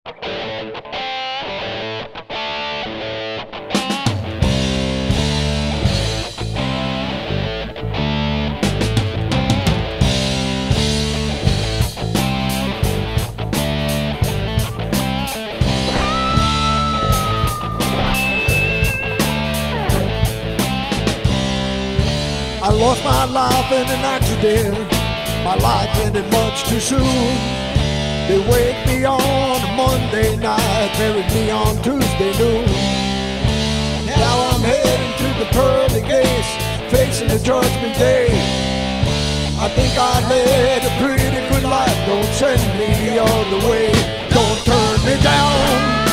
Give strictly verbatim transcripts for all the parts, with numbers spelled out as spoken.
I lost my life in an accident. My life ended much too soon. They waked me on a Monday night, buried me on Tuesday noon. Now I'm heading to the pearly gates, facing the judgment day. I think I led a pretty good life. Don't send me the other way. Don't turn me down.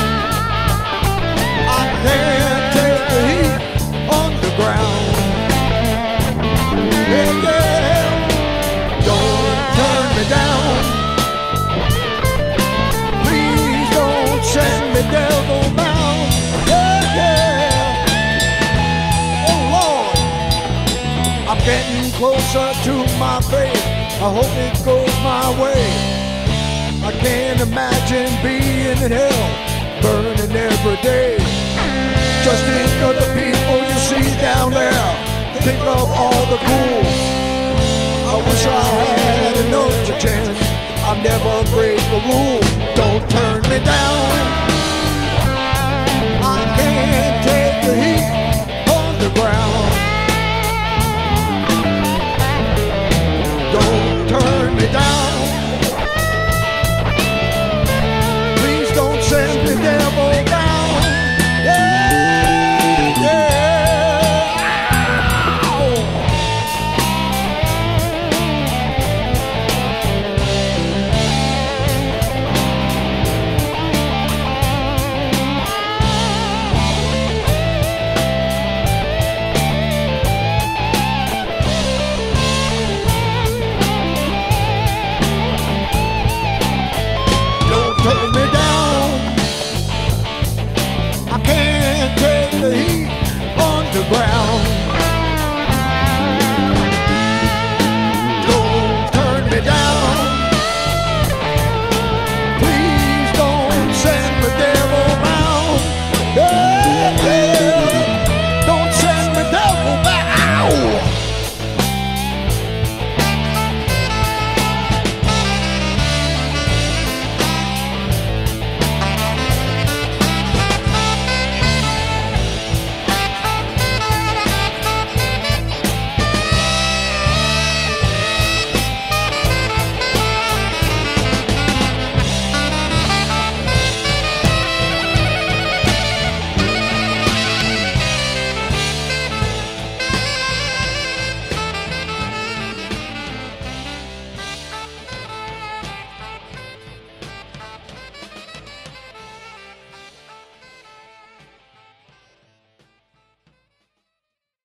I can't take the heat underground. Yeah, yeah. Don't turn me down. Please don't send me devil bound. Yeah, yeah. Oh Lord, I'm getting closer to my fate. I hope it goes my way. I can't imagine being in hell, burning every day. Just think of the people you see down there. Think of all the fools. I wish I had another chance. I never break the rules.